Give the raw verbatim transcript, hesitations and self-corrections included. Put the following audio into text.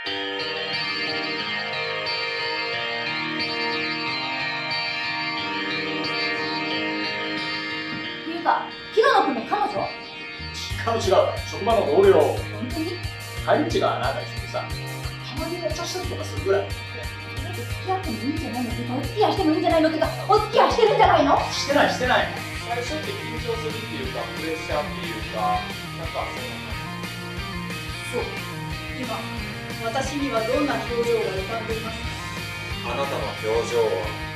ていうか、平野君の彼女？ 違う違う、職場の同僚。 本当に？ 帰り道がなんか一緒でさ、たまにお茶したりとかするぐらい。 それで付き合ってもいいんじゃないのっていうか、お付き合いしてもいいんじゃないのっていうか、お付き合いしてるんじゃないの？ してないしてない。 最初って緊張するっていうか、プレッシャーっていうか、なんかそう、今私にはどんな表情が浮かんでいますか？ そんな、あなたの表情は